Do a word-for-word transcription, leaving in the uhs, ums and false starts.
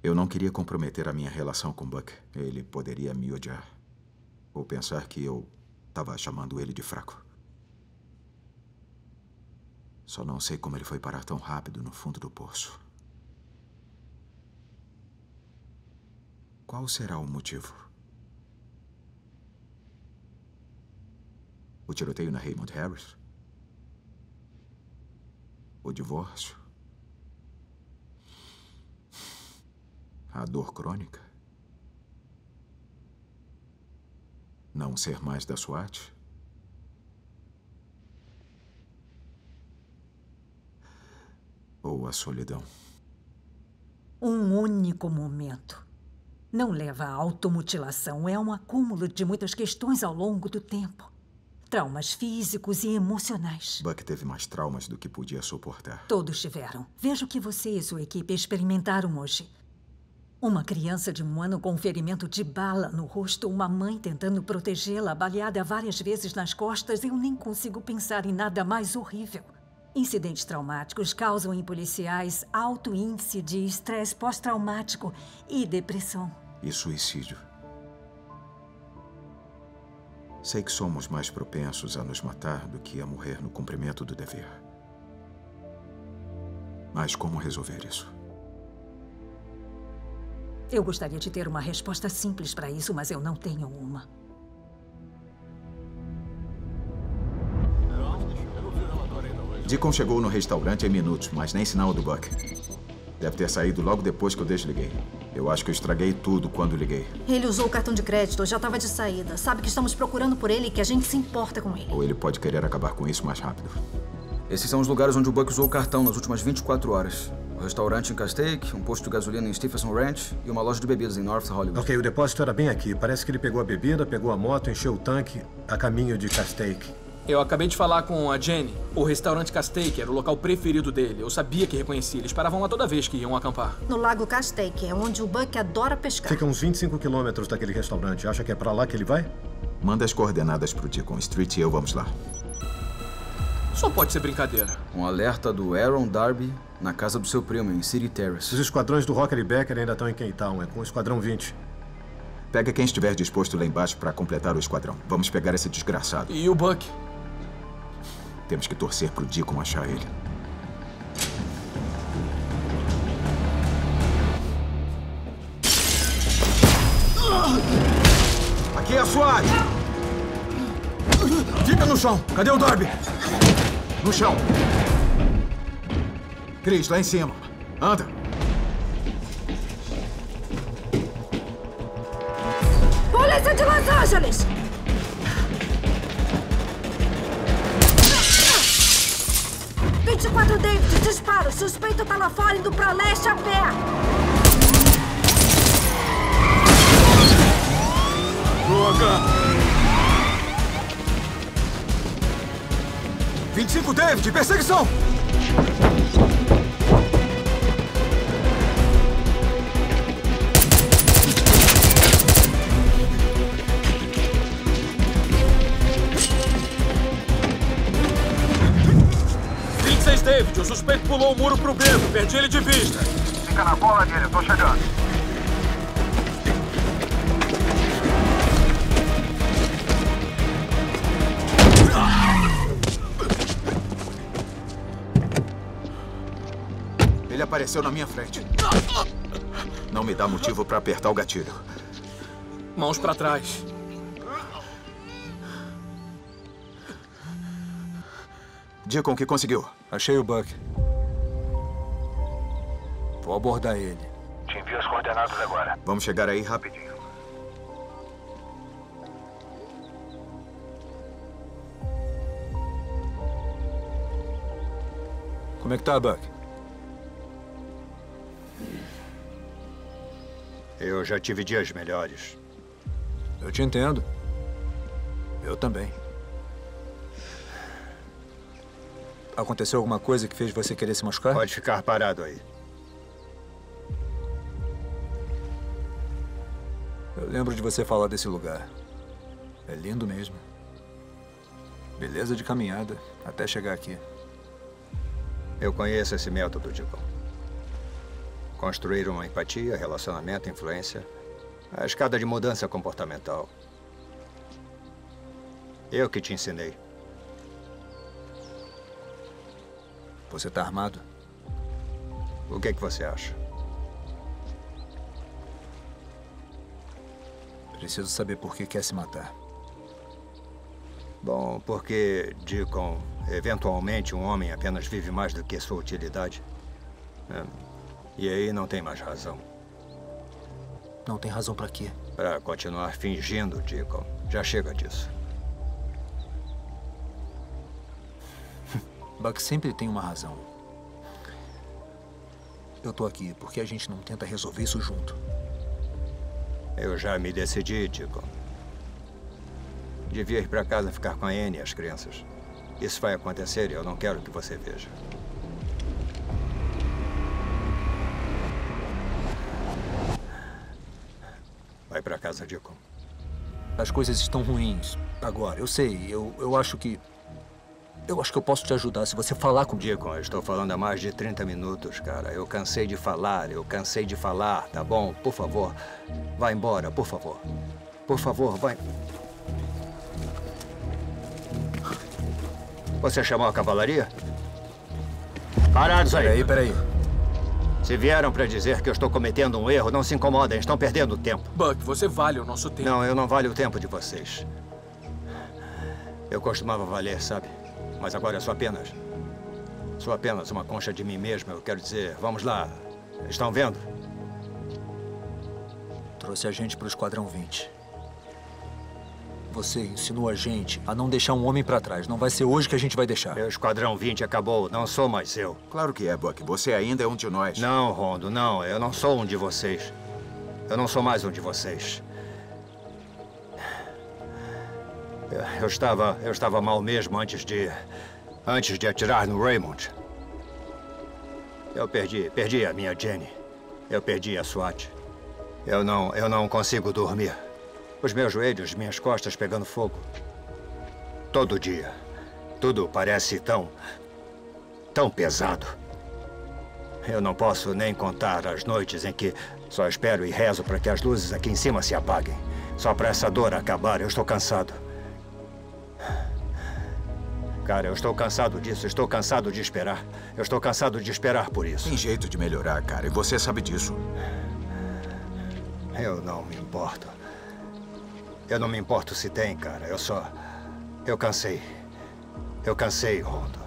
Eu não queria comprometer a minha relação com Buck. Ele poderia me odiar. Ou pensar que eu estava chamando ele de fraco. Só não sei como ele foi parar tão rápido no fundo do poço. Qual será o motivo? O tiroteio na Raymond Harris? O divórcio? A dor crônica? Não ser mais da SWAT? Ou a solidão? Um único momento. Não leva à automutilação. É um acúmulo de muitas questões ao longo do tempo. Traumas físicos e emocionais. Buck teve mais traumas do que podia suportar. Todos tiveram. Veja o que você e sua equipe experimentaram hoje. Uma criança de um ano com um ferimento de bala no rosto, uma mãe tentando protegê-la, baleada várias vezes nas costas. Eu nem consigo pensar em nada mais horrível. Incidentes traumáticos causam em policiais alto índice de estresse pós-traumático e depressão. E suicídio. Sei que somos mais propensos a nos matar do que a morrer no cumprimento do dever. Mas como resolver isso? Eu gostaria de ter uma resposta simples para isso, mas eu não tenho uma. Deacon chegou no restaurante em minutos, mas nem sinal do Buck. Deve ter saído logo depois que eu desliguei. Eu acho que eu estraguei tudo quando liguei. Ele usou o cartão de crédito, eu já estava de saída. Sabe que estamos procurando por ele e que a gente se importa com ele. Ou ele pode querer acabar com isso mais rápido. Esses são os lugares onde o Buck usou o cartão nas últimas vinte e quatro horas. Um restaurante em Castaic, um posto de gasolina em Stephenson Ranch e uma loja de bebidas em North Hollywood. Ok, o depósito era bem aqui. Parece que ele pegou a bebida, pegou a moto, encheu o tanque a caminho de Castaic. Eu acabei de falar com a Jenny. O restaurante Castaic era o local preferido dele. Eu sabia que reconhecia. Eles paravam lá toda vez que iam acampar. No Lago Castaic, é onde o Buck adora pescar. Fica uns vinte e cinco quilômetros daquele restaurante. Acha que é pra lá que ele vai? Manda as coordenadas pro Deacon Street e eu vamos lá. Só pode ser brincadeira. Um alerta do Aaron Darby na casa do seu primo, em City Terrace. Os esquadrões do Rocker e Becker ainda estão em Cape Town. É com o esquadrão vinte. Pega quem estiver disposto lá embaixo para completar o esquadrão. Vamos pegar esse desgraçado. E o Buck? Temos que torcer pro Deacon achar ele. Aqui é a SWAT! Fica no chão! Cadê o Darby? No chão! Chris, lá em cima. Anda! Polícia de Los Angeles! vinte e quatro David, disparo. Suspeito tá lá fora indo pra leste a pé. Droga! vinte e cinco David, perseguição! David, o suspeito pulou o muro pro beco. Perdi ele de vista. Fica na bola dele, eu tô chegando. Ele apareceu na minha frente. Não me dá motivo pra apertar o gatilho. Mãos pra trás. Deacon, o que conseguiu? Achei o Buck. Vou abordar ele. Te envio as coordenadas agora. Vamos chegar aí rapidinho. Como é que tá, Buck? Eu já tive dias melhores. Eu te entendo. Eu também. Aconteceu alguma coisa que fez você querer se machucar? Pode ficar parado aí. Eu lembro de você falar desse lugar. É lindo mesmo. Beleza de caminhada até chegar aqui. Eu conheço esse método, Deacon. Construir uma empatia, relacionamento, influência. A escada de mudança comportamental. Eu que te ensinei. Você tá armado? O que, que você acha? Preciso saber por que quer se matar. Bom, porque, Deacon, eventualmente um homem apenas vive mais do que sua utilidade. É. E aí não tem mais razão. Não tem razão pra quê? Pra continuar fingindo, Deacon. Já chega disso. Buck sempre tem uma razão. Eu tô aqui porque a gente não tenta resolver isso junto. Eu já me decidi, Deacon. Devia ir pra casa ficar com a Anne e as crianças. Isso vai acontecer e eu não quero que você veja. Vai pra casa, Deacon. As coisas estão ruins agora. Eu sei, eu, eu acho que... Eu acho que eu posso te ajudar se você falar comigo. Deacon, eu estou falando há mais de trinta minutos, cara. Eu cansei de falar, eu cansei de falar, tá bom? Por favor, vá embora, por favor. Por favor, vai. Você chamou a cavalaria? Parados aí. Peraí, peraí. Se vieram para dizer que eu estou cometendo um erro, não se incomodem, estão perdendo tempo. Buck, você vale o nosso tempo. Não, eu não valho o tempo de vocês. Eu costumava valer, sabe? Mas agora eu sou apenas... Sou apenas uma concha de mim mesmo, eu quero dizer. Vamos lá. Estão vendo? Trouxe a gente pro Esquadrão vinte. Você ensinou a gente a não deixar um homem pra trás. Não vai ser hoje que a gente vai deixar. Meu Esquadrão vinte acabou. Não sou mais eu. Claro que é, Buck. Você ainda é um de nós. Não, Rondo, não. Eu não sou um de vocês. Eu não sou mais um de vocês. Eu estava... Eu estava mal mesmo antes de... Antes de atirar no Raymond. Eu perdi... Perdi a minha Jenny. Eu perdi a SWAT. Eu não... Eu não consigo dormir. Os meus joelhos, minhas costas pegando fogo. Todo dia. Tudo parece tão... tão pesado. Eu não posso nem contar as noites em que só espero e rezo para que as luzes aqui em cima se apaguem. Só para essa dor acabar. Eu estou cansado. Cara, eu estou cansado disso. Estou cansado de esperar. Eu estou cansado de esperar por isso. Tem jeito de melhorar, cara. E você sabe disso. Eu não me importo. Eu não me importo se tem, cara. Eu só... Eu cansei. Eu cansei, Rondo.